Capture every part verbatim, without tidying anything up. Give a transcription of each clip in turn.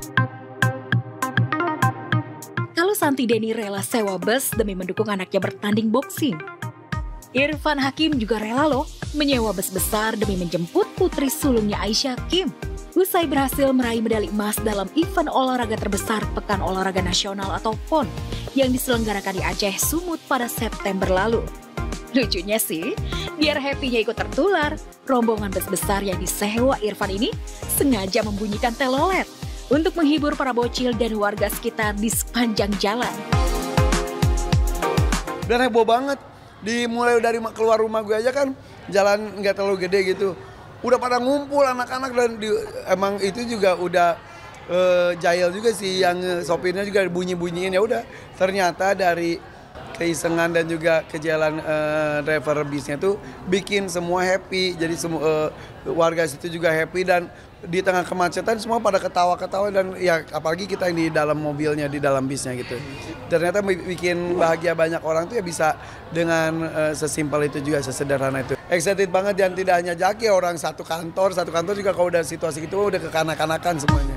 Kalau Santi Denny rela sewa bus demi mendukung anaknya bertanding boxing, Irfan Hakim juga rela loh menyewa bus besar demi menjemput putri sulungnya Aisyah Kim. Usai berhasil meraih medali emas dalam event olahraga terbesar Pekan Olahraga Nasional atau P O N yang diselenggarakan di Aceh Sumut pada September lalu. Lucunya sih, biar happy-nya ikut tertular, rombongan bus besar yang disewa Irfan ini sengaja membunyikan telolet untuk menghibur para bocil dan warga sekitar di sepanjang jalan. Dan heboh banget, dimulai dari keluar rumah gue aja kan, jalan nggak terlalu gede gitu. Udah pada ngumpul anak-anak dan di, emang itu juga udah uh, jahil juga sih yang uh, sopirnya juga bunyi-bunyiin. Ya udah, ternyata dari keisengan dan juga kejalan uh, driver bisnya tuh bikin semua happy. Jadi semua uh, warga situ juga happy dan di tengah kemacetan semua pada ketawa-ketawa dan ya apalagi kita yang di dalam mobilnya, di dalam bisnya gitu. Ternyata bikin bahagia banyak orang tuh ya bisa dengan uh, sesimpel itu juga, sesederhana itu. Excited banget dan tidak hanya Jaki, orang satu kantor, satu kantor juga kalau udah situasi gitu udah kekanak-kanakan semuanya.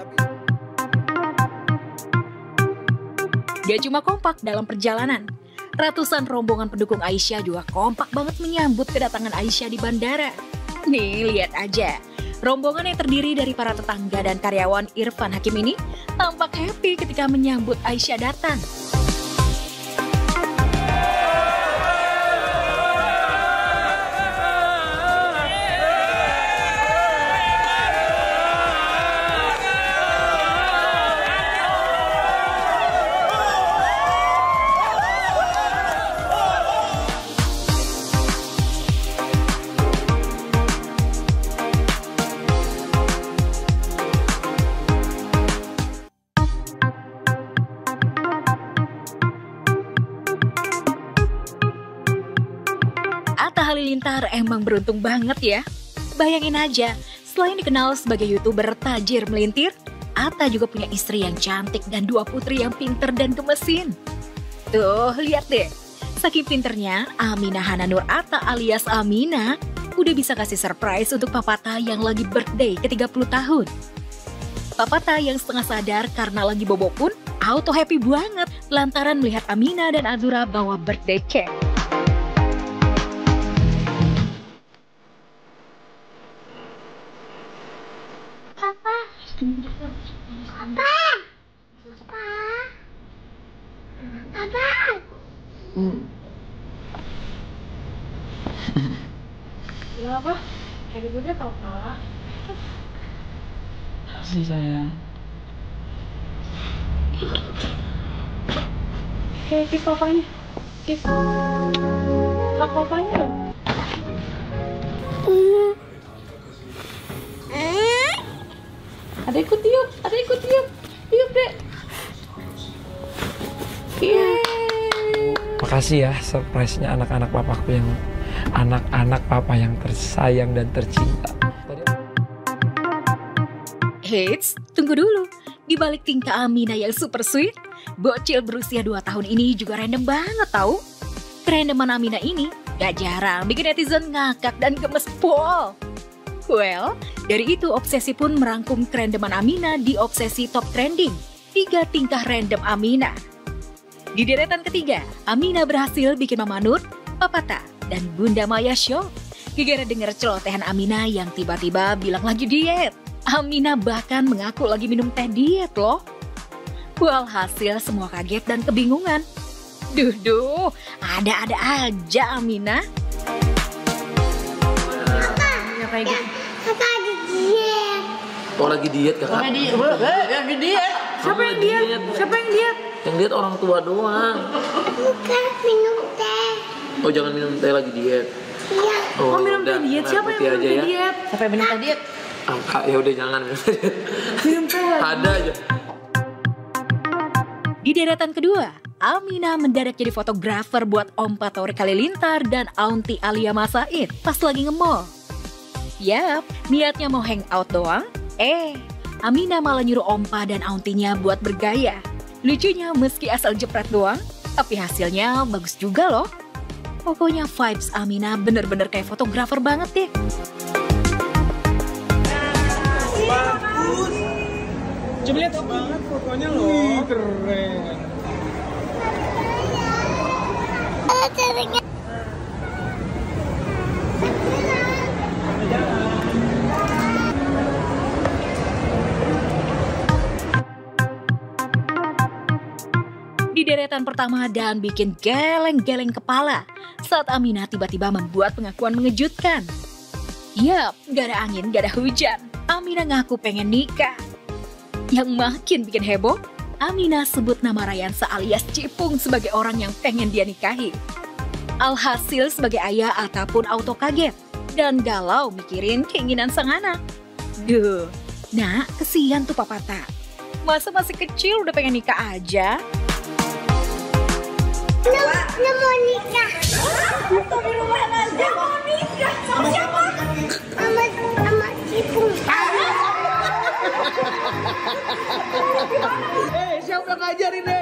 Gak cuma kompak dalam perjalanan, ratusan rombongan pendukung Aisyah juga kompak banget menyambut kedatangan Aisyah di bandara. Nih, lihat aja. Rombongan yang terdiri dari para tetangga dan karyawan Irfan Hakim ini tampak happy ketika menyambut Aisyah datang. Atta Halilintar emang beruntung banget ya. Bayangin aja, selain dikenal sebagai YouTuber tajir melintir, Atta juga punya istri yang cantik dan dua putri yang pinter dan gemesin. Tuh, lihat deh. Saking pinternya, Aminah Hananur Atta alias Amina udah bisa kasih surprise untuk Papata yang lagi birthday ke tiga puluh tahun. Papata yang setengah sadar karena lagi bobo pun auto happy banget lantaran melihat Amina dan Azura bawa birthday cake. Papa. Papa. Papa. Papa. Hmm. Kenapa? Kayak gitu deh papa. Sih sayang. Kayak kip papanya. Kip. Hak papanya dong. Ada ikut tiup, ada ikut tiup. Tiup deh. Yeay. Makasih ya surprise-nya anak-anak papaku yang anak-anak papa yang tersayang dan tercinta. Eits, tunggu dulu. Di balik tingkah Amina yang super sweet, bocil berusia dua tahun ini juga random banget tau. Kerandoman Amina ini gak jarang bikin netizen ngakak dan gemes pol. Well, dari itu Obsesi pun merangkum kerandoman Amina di Obsesi Top Trending. Tiga tingkah random Amina. Di deretan ketiga, Amina berhasil bikin Mama Nur, Papata, dan Bunda Maya shock. Gara-gara denger celotehan Amina yang tiba-tiba bilang lagi diet. Amina bahkan mengaku lagi minum teh diet loh. Walhasil semua kaget dan kebingungan. Duh duh, ada-ada aja Amina. Ya kayak gitu. Papa ada diet. Oh lagi diet kakak? Lagi diet. Lagi diet. Siapa yang diet? Siapa yang diet? Yang diet orang tua doang. Bukan minum teh. Oh jangan minum teh lagi diet. Iya. Oh, minum udah, teh diet. nah, Siapa yang putih minum aja teh ya. diet? Siapa yang minum teh diet? Ah, ya udah jangan minum teh diet. Minum teh. Ada aja. Di deretan kedua, Amina mendadak jadi fotografer buat Om Patorik Halilintar dan Aunty Alia Masaid pas lagi nge-mall. Yap, niatnya mau hangout doang. Eh, Amina malah nyuruh Ompa dan Auntinya buat bergaya. Lucunya meski asal jepret doang, tapi hasilnya bagus juga loh. Pokoknya vibes Amina bener-bener kayak fotografer banget deh. Coba lihat banget fotonya loh. Wih, keren. Di deretan pertama dan bikin geleng-geleng kepala saat Aminah tiba-tiba membuat pengakuan mengejutkan. Yap, gak ada angin, gak ada hujan. Aminah ngaku pengen nikah. Yang makin bikin heboh, Aminah sebut nama Rayansa alias Cipung sebagai orang yang pengen dia nikahi. Alhasil sebagai ayah ataupun auto kaget dan galau mikirin keinginan sang anak. Duh, nak kesian tuh papa tak. Masa masih kecil udah pengen nikah aja? Lu mau nikah? Di rumah aja mau nikah. Sama siapa? Sama sama Cipung. Eh, siapa ngajarin ya?